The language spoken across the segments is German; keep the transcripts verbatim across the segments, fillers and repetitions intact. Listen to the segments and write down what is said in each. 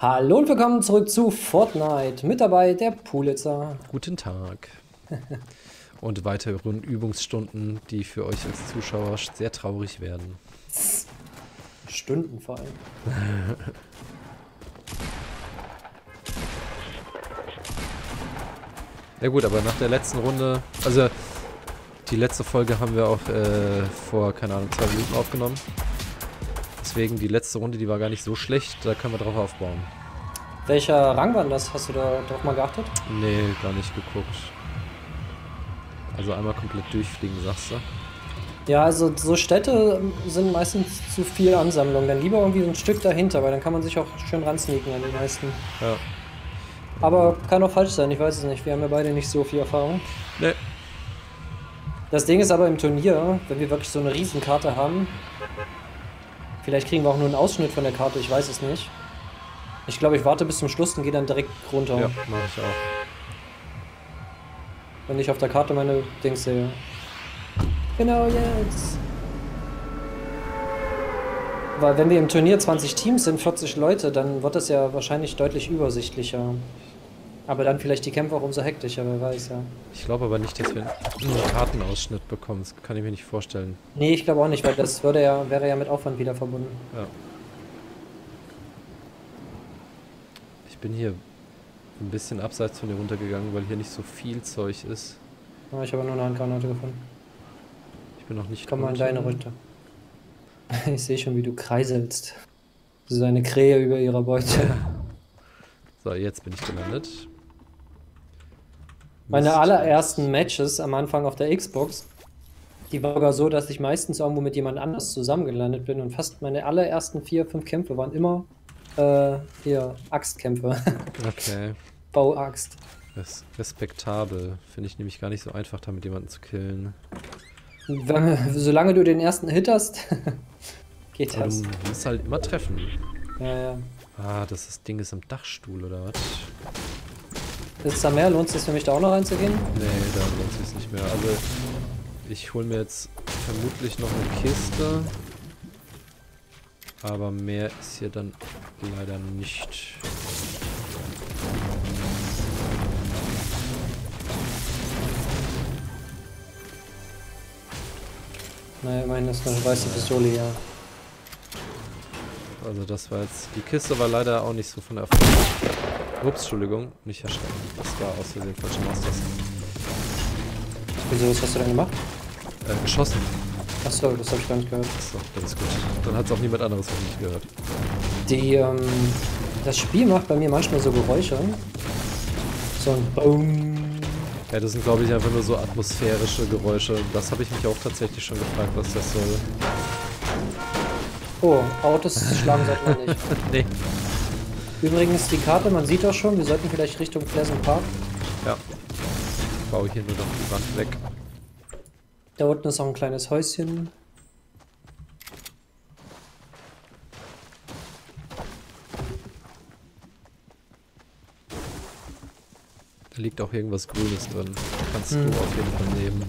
Hallo und willkommen zurück zu Fortnite. Mit dabei der Pulitzer. Guten Tag. Und weitere Übungsstunden, die für euch als Zuschauer sehr traurig werden. Stunden vor allem. Ja gut, aber nach der letzten Runde, also die letzte Folge haben wir auch äh, vor, keine Ahnung, zwei Minuten aufgenommen. Deswegen die letzte Runde, die war gar nicht so schlecht, da können wir drauf aufbauen. Welcher Rang war das? Hast du da drauf mal geachtet? Nee, gar nicht geguckt. Also einmal komplett durchfliegen, sagst du? Ja, also so Städte sind meistens zu viel Ansammlung. Dann lieber irgendwie so ein Stück dahinter, weil dann kann man sich auch schön ransneaken an die meisten. Ja. Aber kann auch falsch sein, ich weiß es nicht. Wir haben ja beide nicht so viel Erfahrung. Nee. Das Ding ist aber im Turnier, wenn wir wirklich so eine Riesenkarte haben, vielleicht kriegen wir auch nur einen Ausschnitt von der Karte, ich weiß es nicht. Ich glaube, ich warte bis zum Schluss und gehe dann direkt runter. Ja, mache ich auch. Wenn ich auf der Karte meine Dings sehe. Genau jetzt. Weil wenn wir im Turnier zwanzig Teams sind, vierzig Leute, dann wird das ja wahrscheinlich deutlich übersichtlicher. Aber dann vielleicht die Kämpfe auch umso hektischer, wer weiß, ja. Ich glaube aber nicht, dass wir einen Kartenausschnitt bekommen. Das kann ich mir nicht vorstellen. Nee, ich glaube auch nicht, weil das würde ja, wäre ja mit Aufwand wieder verbunden. Ja. Ich bin hier ein bisschen abseits von dir runtergegangen, weil hier nicht so viel Zeug ist. Ja, ich habe nur eine Handgranate gefunden. Ich bin noch nicht Komm mal in deine runter. Ich sehe schon, wie du kreiselst. So eine Krähe über ihrer Beute. So, jetzt bin ich gelandet. Meine allerersten Matches am Anfang auf der Xbox, die war sogar so, dass ich meistens irgendwo mit jemand anders zusammengelandet bin und fast meine allerersten vier, fünf Kämpfe waren immer äh, hier Axtkämpfe. Okay. Bauaxt. Res respektabel. Finde ich nämlich gar nicht so einfach, damit jemanden zu killen. Wenn, solange du den ersten Hit hast, geht Aber das. du musst halt immer treffen. Ja, ja. Ah, das ist, Ding ist am Dachstuhl, oder was? Ist da mehr? Lohnt es sich für mich da auch noch reinzugehen? Nee, da lohnt es sich nicht mehr. Also, ich hole mir jetzt vermutlich noch eine Kiste. Aber mehr ist hier dann leider nicht. Naja, immerhin ist eine weiße Pistole hier. Also das war jetzt... Die Kiste war leider auch nicht so von Erfolg. Ups, Entschuldigung. Nicht erschrecken. Das war aus Versehen falsche Maustaste. Wieso, was hast du denn gemacht? Äh, geschossen. Achso, das habe ich gar nicht gehört. Achso, das ist gut. Dann hat es auch niemand anderes von mich gehört. Die, ähm, das Spiel macht bei mir manchmal so Geräusche. So ein Boom. Ja, das sind, glaube ich, einfach nur so atmosphärische Geräusche. Das habe ich mich auch tatsächlich schon gefragt, was das soll. Oh, Autos schlagen sollte man nicht. Nee. Übrigens, die Karte, man sieht auch schon, wir sollten vielleicht Richtung Pleasant Park. Ja. Ich baue hier nur noch die Wand weg. Da unten ist auch ein kleines Häuschen. Da liegt auch irgendwas Grünes drin. Kannst Hm. du auf jeden Fall nehmen.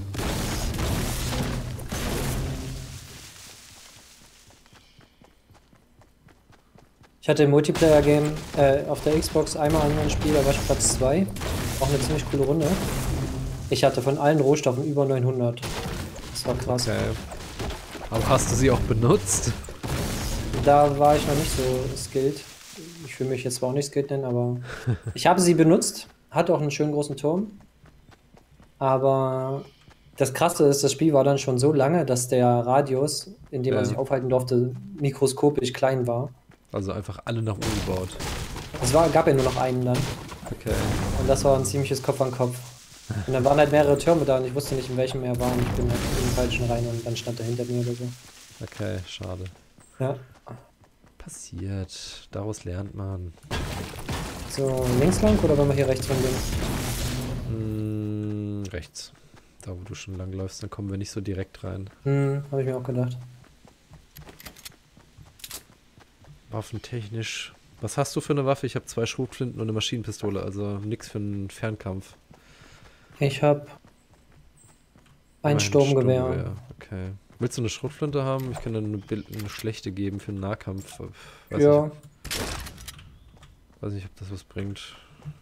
Ich hatte im Multiplayer-Game äh, auf der Xbox einmal ein Spiel, da war ich Platz zwei. Auch eine ziemlich coole Runde. Ich hatte von allen Rohstoffen über neunhundert. Das war krass. Okay. Aber hast du sie auch benutzt? Da war ich noch nicht so skilled. Ich will mich jetzt zwar auch nicht skilled nennen, aber ich habe sie benutzt. Hatte auch einen schönen großen Turm. Aber das Krasse ist, das Spiel war dann schon so lange, dass der Radius, in dem man Ja. sich aufhalten durfte, mikroskopisch klein war. Also einfach alle nach oben gebaut. Es war, gab ja nur noch einen dann. Okay. Und das war ein ziemliches Kopf an Kopf. Und dann waren halt mehrere Türme da und ich wusste nicht, in welchem er war. Und ich bin halt in den falschen rein und dann stand er hinter mir oder so. Okay, schade. Ja. Passiert. Daraus lernt man. So, links lang oder wollen wir hier rechts rumgehen? Hm, rechts. Da, wo du schon lang läufst, dann kommen wir nicht so direkt rein. Hm, habe ich mir auch gedacht. Waffentechnisch. Was hast du für eine Waffe? Ich habe zwei Schrotflinten und eine Maschinenpistole, also nichts für einen Fernkampf. Ich habe ein Sturmgewehr. Okay. Willst du eine Schrotflinte haben? Ich kann dir eine, Bild, eine schlechte geben für einen Nahkampf. Weiß Ja. ich. Weiß nicht, ob das was bringt.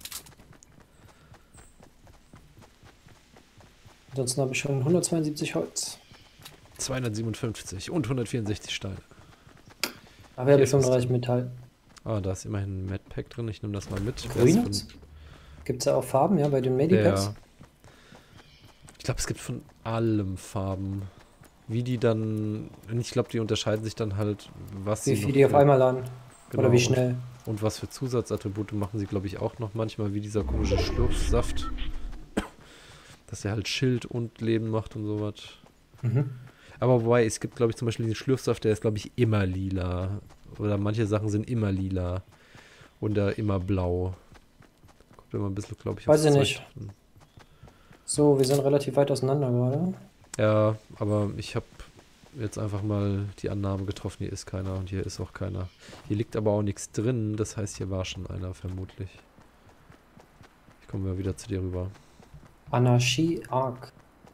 Ansonsten habe ich schon hundertzweiundsiebzig Holz. zweihundertsiebenundfünfzig und hundertvierundsechzig Steine. Aber wir haben Hier ist was fünfunddreißig drin. Metall. Ah, da ist immerhin ein Medpack drin. Ich nehme das mal mit. Grünes? Gibt es da auch Farben, ja, bei den Medipacks? Ja. Ich glaube, es gibt von allem Farben. Wie die dann... Ich glaube, die unterscheiden sich dann halt, was Wie sie viel noch die auf für- einmal laden. Genau, Oder wie und- schnell. Und was für Zusatzattribute machen sie, glaube ich, auch noch manchmal, wie dieser komische Schlurfsaft. Dass der halt Schild und Leben macht und sowas. Mhm. Aber wobei, es gibt, glaube ich, zum Beispiel den Schlürfsaft, der ist, glaube ich, immer lila. Oder manche Sachen sind immer lila. Oder immer blau. Kommt immer ein bisschen, glaube ich, Weiß aufs ich Zeug nicht. an. So, wir sind relativ weit auseinander gerade. Ja, aber ich habe jetzt einfach mal die Annahme getroffen, hier ist keiner und hier ist auch keiner. Hier liegt aber auch nichts drin, das heißt, hier war schon einer, vermutlich. Ich komme mal wieder zu dir rüber. Anarchie Arc.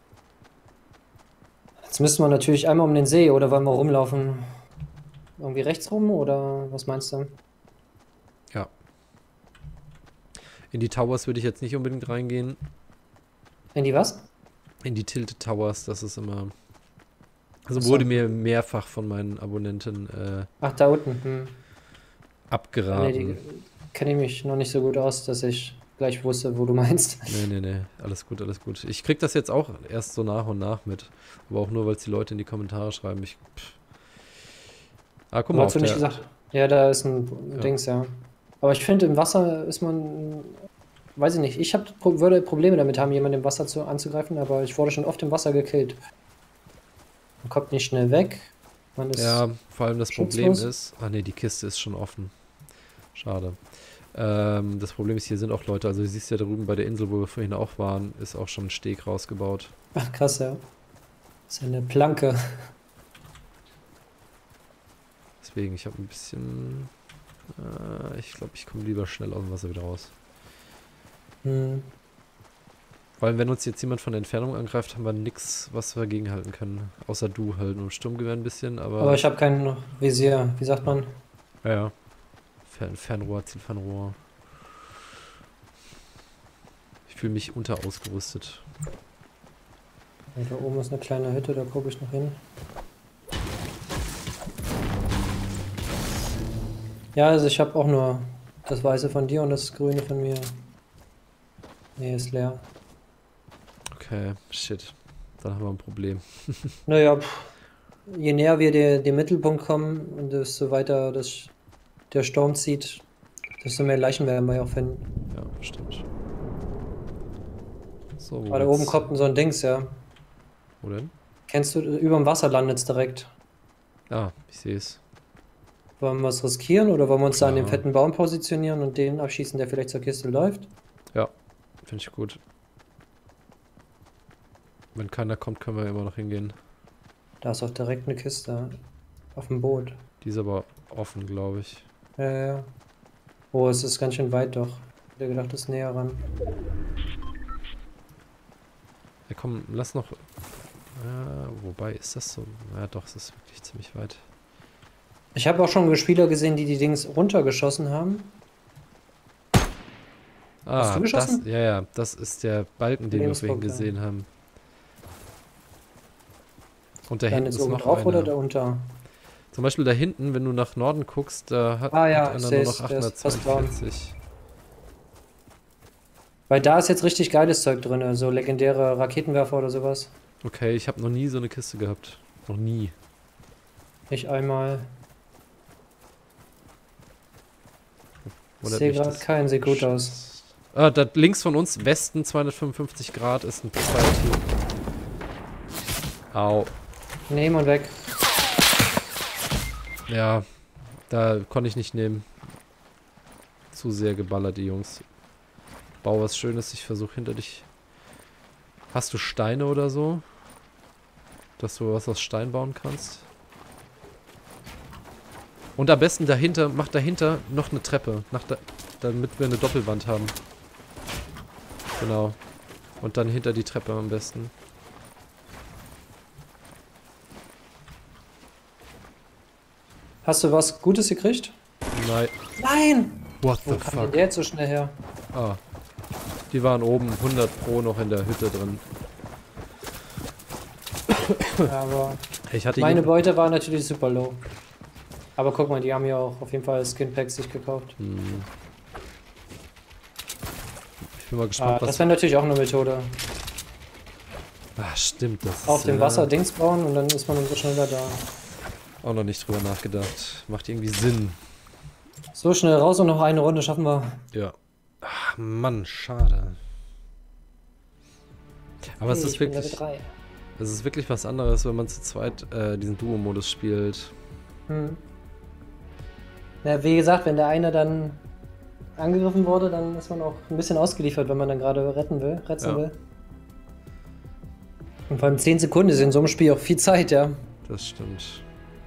Jetzt müssen wir natürlich einmal um den See, oder wollen wir rumlaufen? Irgendwie rechts rum, oder was meinst du? Ja. In die Towers würde ich jetzt nicht unbedingt reingehen. In die was? In die Tilted Towers, das ist immer... Also Ach so. wurde mir mehrfach von meinen Abonnenten äh, Ach, da unten. Hm. Nee, abgeraten. die kenne ich mich noch nicht so gut aus, dass ich gleich wusste, wo du meinst. Nee, nee, nee. Alles gut, alles gut. Ich krieg das jetzt auch erst so nach und nach mit. Aber auch nur, weil es die Leute in die Kommentare schreiben. Ich... Pff. Ah, guck mal, auf Hast du nicht der, gesagt? Ja, da ist ein Ja. Dings, ja. Aber ich finde, im Wasser ist man, weiß ich nicht, ich hab, würde Probleme damit haben, jemanden im Wasser zu, anzugreifen, aber ich wurde schon oft im Wasser gekillt. Man kommt nicht schnell weg. Man ist, Ja, vor allem das Problem schutzlos. ist... Ah ne, die Kiste ist schon offen. Schade. Ähm, das Problem ist, hier sind auch Leute. Also du siehst ja drüben bei der Insel, wo wir vorhin auch waren, ist auch schon ein Steg rausgebaut. Ach, krass, ja. Das ist ja eine Planke. Deswegen, ich habe ein bisschen... Äh, ich glaube, ich komme lieber schnell aus dem Wasser wieder raus. Hm. Vor allem, wenn uns jetzt jemand von der Entfernung angreift, haben wir nichts, was wir gegenhalten können. Außer du halt mit dem Sturmgewehr ein bisschen, aber... Aber ich habe kein Visier, wie sagt man? Ja, ja. Fern Fernrohr, Zielfernrohr. Ich fühle mich unterausgerüstet. Und da oben ist eine kleine Hütte, da gucke ich noch hin. Ja, also ich habe auch nur das Weiße von dir und das Grüne von mir. Nee, ist leer. Okay, shit. Dann haben wir ein Problem. Naja, pff, je näher wir der, dem Mittelpunkt kommen und desto weiter das, der Sturm zieht, desto mehr Leichen werden wir ja auch finden. Ja, stimmt. So, wo Aber da geht's? oben kommt so ein Dings, ja. Wo denn? Kennst du, über dem Wasser landet es direkt. Ah, ich sehe es. Wollen wir es riskieren oder wollen wir uns da an dem Ja. fetten Baum positionieren und den abschießen, der vielleicht zur Kiste läuft? Ja, finde ich gut. Wenn keiner kommt, können wir immer noch hingehen. Da ist auch direkt eine Kiste auf dem Boot. Die ist aber offen, glaube ich. Ja, ja, ja. Oh, es ist ganz schön weit doch. Ich hätte gedacht, es ist näher ran. Ja, komm, lass noch... Ja, wobei, ist das so... Ja, doch, es ist wirklich ziemlich weit. Ich habe auch schon Spieler gesehen, die die Dings runtergeschossen haben. Ah, Hast du geschossen? Das, ja, ja, das ist der Balken, den wir vorhin Lebenspunkt, ja. gesehen haben. Und da Dann hinten jetzt ist oben noch drauf einer. oder da unter? Zum Beispiel da hinten, wenn du nach Norden guckst, da hat, Ah ja, hat ich einer nur seh's, noch der ist fast braun. achthundertzweiundvierzig. Weil da ist jetzt richtig geiles Zeug drin, so legendäre Raketenwerfer oder sowas. Okay, ich habe noch nie so eine Kiste gehabt. Noch nie. Ich einmal. Ich Wundert sehe mich, gerade dass- keinen, sieht gut aus. Ah, da links von uns, Westen zweihundertfünfundfünfzig Grad, ist ein Zweierteam. Au. Nehmen und weg. Ja, da konnte ich nicht nehmen. Zu sehr geballert, die Jungs. Bau was Schönes, ich versuche hinter dich. Hast du Steine oder so? Dass du was aus Stein bauen kannst? Und am besten dahinter, mach dahinter noch eine Treppe, nach da, damit wir eine Doppelwand haben. Genau. Und dann hinter die Treppe am besten. Hast du was Gutes gekriegt? Nein. Nein! What the Wo kam denn fuck? der jetzt so schnell her? Ah. Die waren oben hundert Pro noch in der Hütte drin. Ja, aber Ich hatte meine jeden- Beute war natürlich super low. Aber guck mal, die haben ja auch auf jeden Fall Skinpacks sich gekauft. Hm. Ich bin mal gespannt, Ah, das was... wäre natürlich auch eine Methode. Ah, stimmt. Das Auf ist, dem äh, Wasser Dings bauen und dann ist man umso schneller da. auch noch nicht drüber nachgedacht. Macht irgendwie Sinn. So schnell raus und noch eine Runde schaffen wir. Ja. Ach, Mann, schade. Aber es Hey, ist ich bin wirklich... Level drei. Es ist wirklich was anderes, wenn man zu zweit äh, diesen Duo-Modus spielt. Hm. Na, wie gesagt, wenn der eine dann angegriffen wurde, dann ist man auch ein bisschen ausgeliefert, wenn man dann gerade retten will, retten Ja. will. Und vor allem zehn Sekunden ist in so einem Spiel auch viel Zeit, ja. Das stimmt.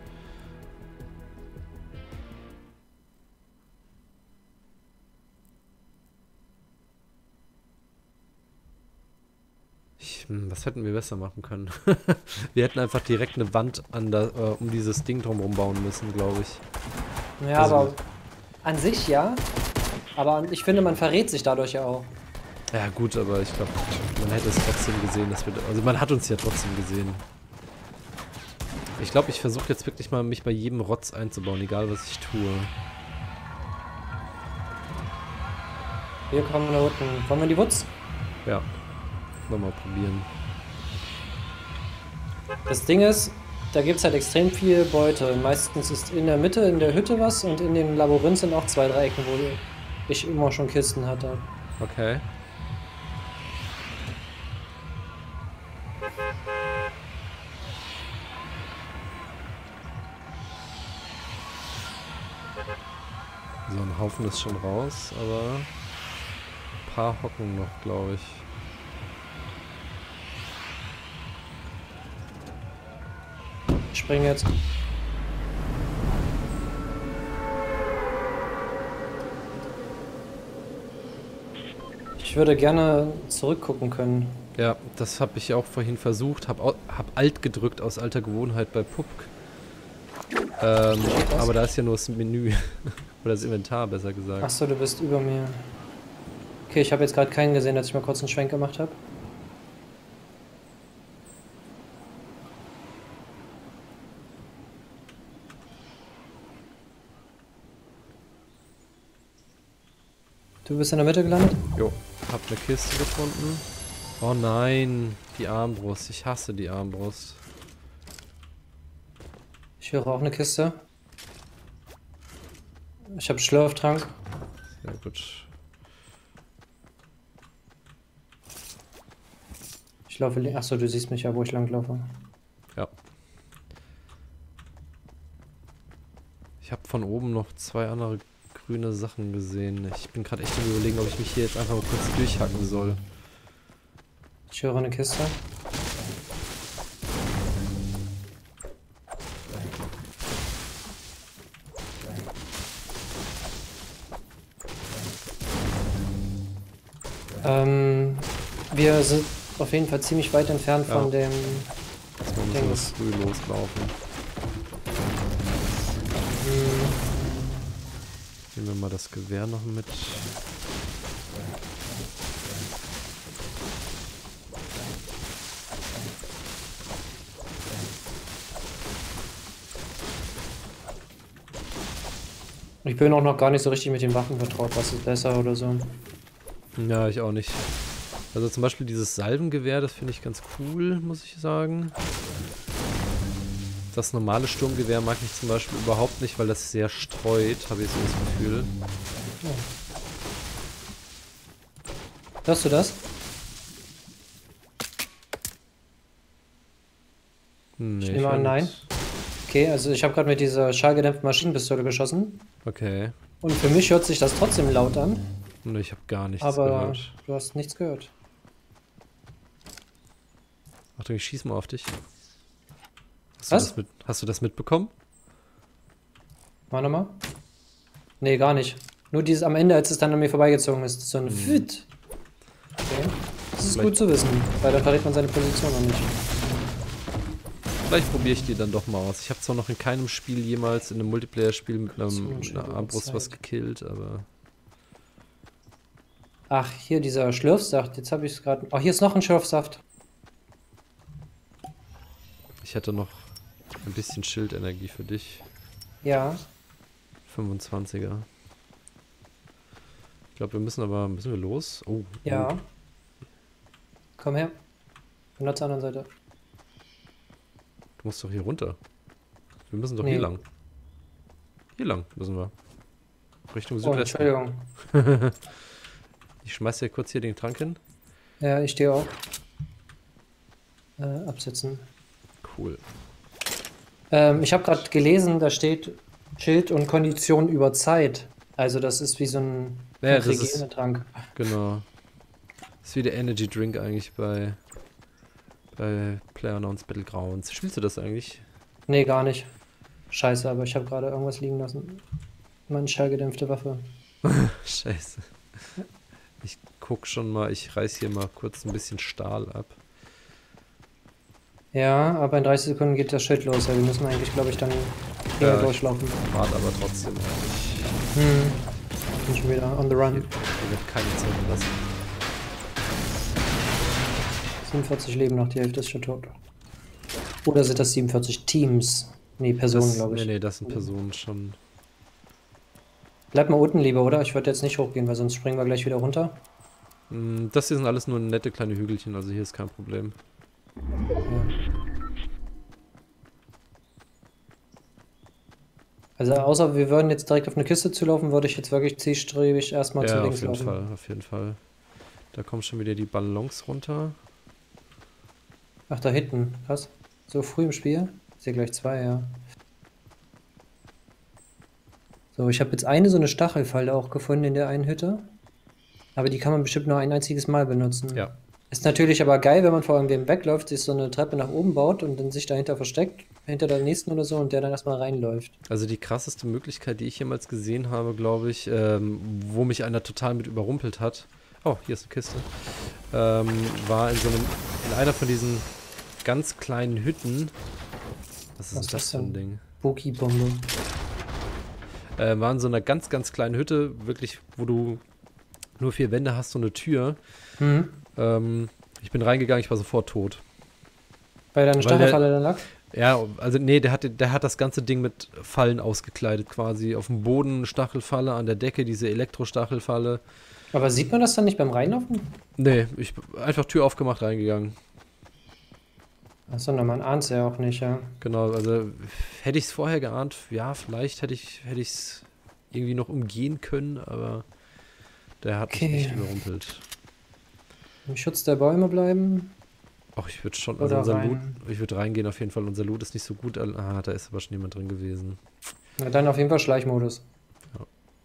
Ich, hm, was hätten wir besser machen können? Wir hätten einfach direkt eine Wand an der, äh, um dieses Ding drumherum bauen müssen, glaube ich. Ja, Also- aber an sich ja. Aber ich finde, man verrät sich dadurch ja auch. Ja gut, aber ich glaube, man hätte es trotzdem gesehen, dass wir... Also man hat uns ja trotzdem gesehen. Ich glaube, ich versuche jetzt wirklich mal, mich bei jedem Rotz einzubauen, egal was ich tue. Wir kommen da unten. Wollen wir in die Woods? Ja. Nochmal probieren. Das Ding ist, da gibt es halt extrem viel Beute. Meistens ist in der Mitte, in der Hütte was und in dem Labyrinth sind auch zwei, drei Ecken, wo ich immer schon Kisten hatte. Okay. So, ein Haufen ist schon raus, aber ein paar hocken noch, glaube ich. Ich springe jetzt. Ich würde gerne zurückgucken können. Ja, das habe ich auch vorhin versucht. Hab, au- hab Alt gedrückt aus alter Gewohnheit bei P U B G. Ähm, was? aber da ist ja nur das Menü. Oder das Inventar, besser gesagt. Achso, du bist über mir. Okay, ich habe jetzt gerade keinen gesehen, als ich mal kurz einen Schwenk gemacht habe. Du bist in der Mitte gelandet? Jo, hab eine Kiste gefunden. Oh nein, die Armbrust. Ich hasse die Armbrust. Ich höre auch eine Kiste. Ich habe Schlürftrank. Sehr gut. Ich laufe. li- Achso, du siehst mich ja, wo ich langlaufe. Ja. Ich habe von oben noch zwei andere grüne Sachen gesehen. Ich bin gerade echt am Überlegen, ob ich mich hier jetzt einfach mal kurz durchhacken soll. Ich höre eine Kiste. Ähm, wir sind auf jeden Fall ziemlich weit entfernt Ja. von dem. Jetzt müssen wir Dings. früh loslaufen. Hm, Nehmen wir mal das Gewehr noch mit. ich bin auch noch gar nicht so richtig mit den Waffen vertraut. Was ist besser oder so? Ja, ich auch nicht. Also zum Beispiel dieses Salvengewehr, das finde ich ganz cool, muss ich sagen. Das normale Sturmgewehr mag ich zum Beispiel überhaupt nicht, weil das sehr streut, habe ich so das Gefühl. Hörst du das? Nee, Ich nehme an, höre nein. nichts. Okay, also ich habe gerade mit dieser schallgedämpften Maschinenpistole geschossen. Okay. Und für mich hört sich das trotzdem laut an. Nee, ich habe gar nichts Aber gehört. du hast nichts gehört. Achtung, ich schieß mal auf dich. Hast, Was? Du das mit, hast du das mitbekommen? Warte mal. Nee, gar nicht. Nur dieses am Ende, als es dann an mir vorbeigezogen ist. So ein Fit. Okay. Das ist Vielleicht- gut zu wissen, weil dann verrät man seine Position noch nicht. Vielleicht probiere ich die dann doch mal aus. Ich habe zwar noch in keinem Spiel jemals in einem Multiplayer-Spiel mit, einem, Schon mit schon einer über Armbrust was Zeit. gekillt, aber Ach, hier dieser Schlürfsaft. Jetzt habe ich es gerade. Ach, hier ist noch ein Schlürfsaft. Ich hätte noch ein bisschen Schildenergie für dich. Ja. fünfundzwanziger. Ich glaube, wir müssen aber... Müssen wir los? Oh. Ja. Oh. Komm her. Bin zur anderen Seite. Du musst doch hier runter. Wir müssen doch Nee. hier lang. Hier lang müssen wir. Richtung Oh, Südwesten. Entschuldigung. Ich schmeiß dir kurz hier den Trank hin. Ja, ich stehe auch. Äh, absetzen. Cool. Ähm, ich habe gerade gelesen, da steht Schild und Kondition über Zeit. Also das ist wie so ein Ja, das ist- Hygienetrank. Genau. Das ist wie der Energy Drink eigentlich bei, bei PlayerUnknown's Battlegrounds. Spielst du das eigentlich? Nee, gar nicht. Scheiße, aber ich habe gerade irgendwas liegen lassen. Meine schallgedämpfte Waffe. Scheiße. Ich guck schon mal, ich reiß hier mal kurz ein bisschen Stahl ab. Ja, aber in dreißig Sekunden geht das Schild los. Ja, wir müssen eigentlich, glaube ich, dann hier Ja, durchlaufen. Wart aber trotzdem eigentlich. Hm. Bin schon wieder on the Hier, run. hier wird keine Zeit lassen. siebenundvierzig Leben noch, die Hälfte ist schon tot. Oder sind das siebenundvierzig Teams? Nee, Personen, Das, glaube ich. nee, nee, das sind Personen schon. Bleib mal unten lieber, oder? Ich würde jetzt nicht hochgehen, weil sonst springen wir gleich wieder runter. Hm, Das hier sind alles nur nette kleine Hügelchen, also hier ist kein Problem. Also außer wir würden jetzt direkt auf eine Kiste zulaufen, würde ich jetzt wirklich zielstrebig erstmal zu Ja, links auf jeden laufen. Fall, auf jeden Fall. Da kommen schon wieder die Ballons runter. Ach, da hinten. Krass. So früh im Spiel? Ist ja gleich zwei, ja. So, ich habe jetzt eine so eine Stachelfalle auch gefunden in der einen Hütte. Aber die kann man bestimmt nur ein einziges Mal benutzen. Ja. Ist natürlich aber geil, wenn man vor irgendwem wegläuft, sich so eine Treppe nach oben baut und dann sich dahinter versteckt, hinter der nächsten oder so, und der dann erstmal reinläuft. Also die krasseste Möglichkeit, die ich jemals gesehen habe, glaube ich, ähm, wo mich einer total mit überrumpelt hat. Oh, hier ist eine Kiste. Ähm, war in so einem, in einer von diesen ganz kleinen Hütten. Was ist Was ist das das für ein denn? Ding? Boogie-Bombe. Äh, war in so einer ganz, ganz kleinen Hütte, wirklich, wo du nur vier Wände hast, so eine Tür. Mhm. Ähm, ich bin reingegangen, ich war sofort tot. Weil da eine Weil Stachelfalle dann lag? Ja, also nee, der hat, der hat das ganze Ding mit Fallen ausgekleidet quasi. Auf dem Boden Stachelfalle, an der Decke diese Elektrostachelfalle. Aber sieht man das dann nicht beim Reinlaufen? Nee, ich einfach Tür aufgemacht, reingegangen. Achso, na, man ahnt es ja auch nicht, ja. Genau, also hätte ich es vorher geahnt, ja, vielleicht hätte ich hätte ich es irgendwie noch umgehen können, aber der hat Okay. mich nicht überrumpelt. Im Schutz der Bäume bleiben. Ach, ich würde schon, also Oder unser rein. Loot, ich würde reingehen auf jeden Fall. Unser Loot ist nicht so gut. Ah, da ist aber schon jemand drin gewesen. Na, dann auf jeden Fall Schleichmodus. Ja.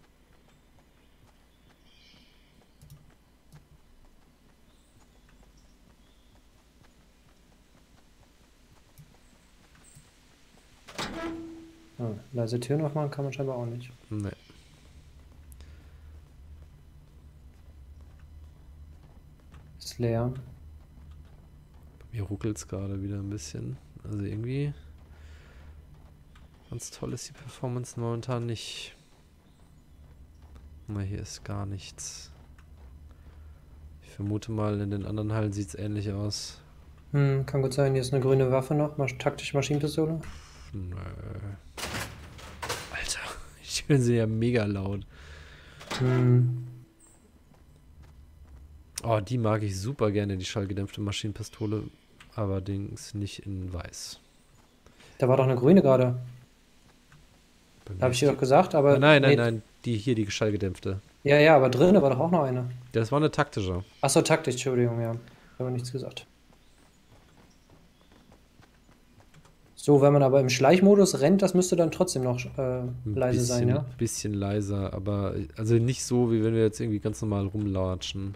Ah, leise Türen aufmachen kann man scheinbar auch nicht. Nee. Ist leer. Mir ruckelt es gerade wieder ein bisschen. Also irgendwie ganz toll ist die Performance momentan nicht. Na, hier ist gar nichts. Ich vermute mal, in den anderen Hallen sieht es ähnlich aus. Hm, kann gut sein. Hier ist eine grüne Waffe noch. Masch taktische Maschinenpistole. Nö. Alter, ich höre sie ja mega laut. Hm. Oh, die mag ich super gerne, die schallgedämpfte Maschinenpistole. Allerdings nicht in weiß. Da war doch eine grüne gerade. Bei mir Habe ich ist dir die- doch gesagt, aber. Nein, nein, nee, nein, die hier, die schallgedämpfte. Ja, ja, aber drinnen war doch auch noch eine. Das war eine taktische. Achso, taktisch, Entschuldigung, ja. Habe nichts gesagt. So, wenn man aber im Schleichmodus rennt, das müsste dann trotzdem noch äh, Ein leise bisschen, sein, ja? bisschen leiser, aber also nicht so, wie wenn wir jetzt irgendwie ganz normal rumlatschen.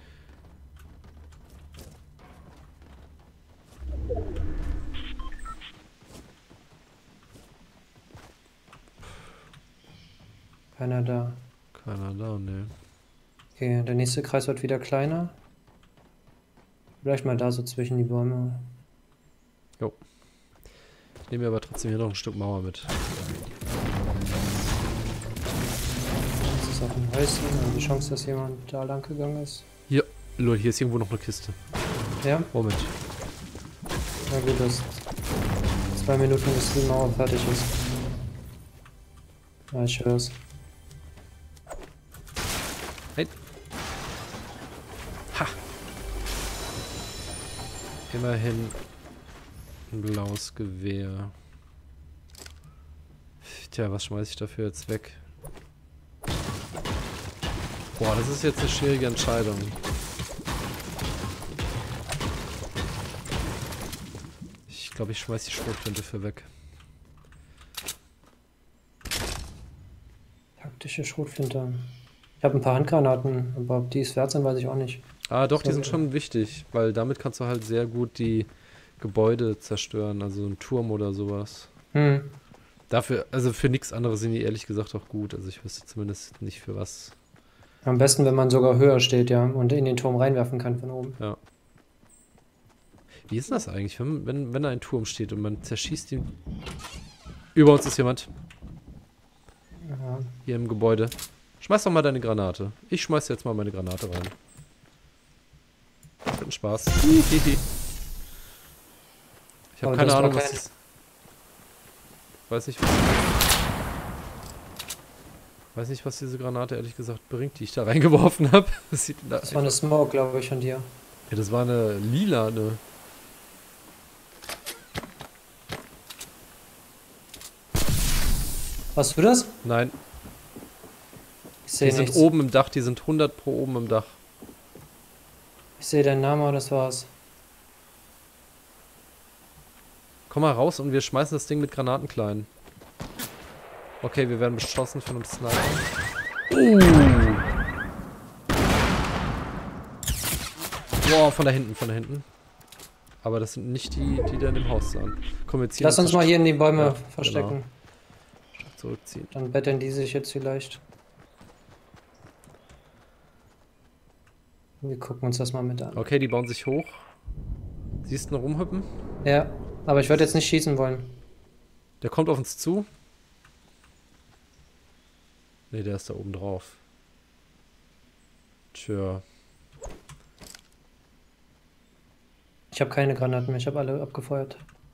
Keiner da. Keiner da, ne. Okay, der nächste Kreis wird wieder kleiner. Vielleicht mal da so zwischen die Bäume. Ich nehme mir aber trotzdem hier noch ein Stück Mauer mit. Das ist ist auch ein Häuschen. Also die Chance, dass jemand da lang gegangen ist. Hier, lol, hier ist irgendwo noch eine Kiste. Ja? Moment. Na gut, das zwei Minuten bis die Mauer fertig ist. Ja, ich hör's. Nein. Ha! Immerhin ein blaues Gewehr. Tja, was schmeiß ich dafür jetzt weg? Boah, das ist jetzt eine schwierige Entscheidung. Ich glaube, ich schmeiß die Schrotflinte für weg. Taktische Schrotflinte. Ich habe ein paar Handgranaten, aber ob die es wert sind, weiß ich auch nicht. Ah, doch, die So, sind schon wichtig, weil damit kannst du halt sehr gut die Gebäude zerstören, also einen Turm oder sowas. Hm. Dafür, also für nichts anderes sind die ehrlich gesagt auch gut. Also ich wüsste zumindest nicht für was. Am besten, wenn man sogar höher steht, ja, und in den Turm reinwerfen kann von oben. Ja. Wie ist das eigentlich, wenn, wenn, wenn da ein Turm steht und man zerschießt ihn? Über uns ist jemand. Ja. Hier im Gebäude. Schmeiß doch mal deine Granate. Ich schmeiß jetzt mal meine Granate rein. Das wird ein Spaß. Ich habe Aber keine das war Ahnung, was kein- das... Weiß nicht, was... Weiß nicht, was diese Granate ehrlich gesagt bringt, die ich da reingeworfen habe. Das sieht da Das war eine Smoke, glaube ich, von dir. Ja, das war eine lilane. Warst du das? Nein, Ich die sehe sind nichts. oben im Dach, die sind hundert pro oben im Dach. Ich sehe deinen Namen, aber das war's. Komm mal raus und wir schmeißen das Ding mit Granaten klein. Okay, wir werden beschossen von einem Sniper. Uh. Wow, von da hinten, von da hinten. Aber das sind nicht die, die da in dem Haus sind. Komm, wir ziehen Lass uns mal hier in die Bäume Ja, verstecken. genau. zurückziehen. Dann betteln die sich jetzt vielleicht. Wir gucken uns das mal mit an. Okay, die bauen sich hoch. Siehst du noch rumhüppen? Ja, aber ich würde jetzt nicht schießen wollen. Der kommt auf uns zu. Ne, der ist da oben drauf. Tja. Ich habe keine Granaten mehr, ich habe alle abgefeuert.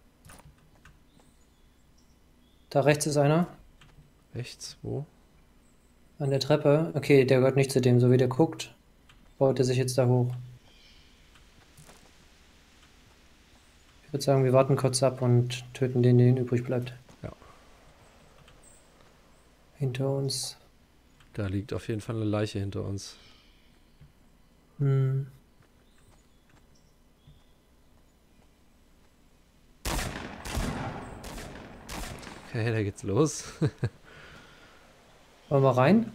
Da rechts ist einer. Rechts? Wo? An der Treppe. Okay, der gehört nicht zu dem. So wie der guckt, baut er sich jetzt da hoch. Ich würde sagen, wir warten kurz ab und töten den, der übrig bleibt. Ja. Hinter uns. Da liegt auf jeden Fall eine Leiche hinter uns. Hm. Okay, da geht's los. Wollen wir rein?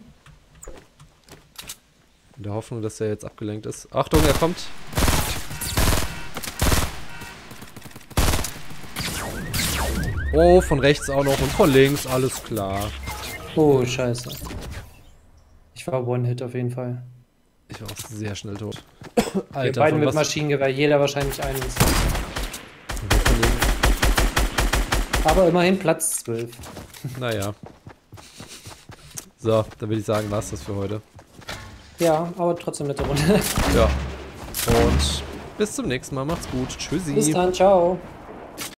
In der Hoffnung, dass er jetzt abgelenkt ist. Achtung, er kommt. Oh, von rechts auch noch und von links, alles klar. Oh, scheiße. Ich war One-Hit auf jeden Fall. Ich war auch sehr schnell tot. Wir beide von mit was- Maschinengewehr, jeder wahrscheinlich eines. wir verlieren- Aber immerhin Platz zwölf. Naja. So, dann würde ich sagen, war's das für heute. Ja, aber trotzdem nette Runde. Ja. Und bis zum nächsten Mal. Macht's gut. Tschüssi. Bis dann, ciao.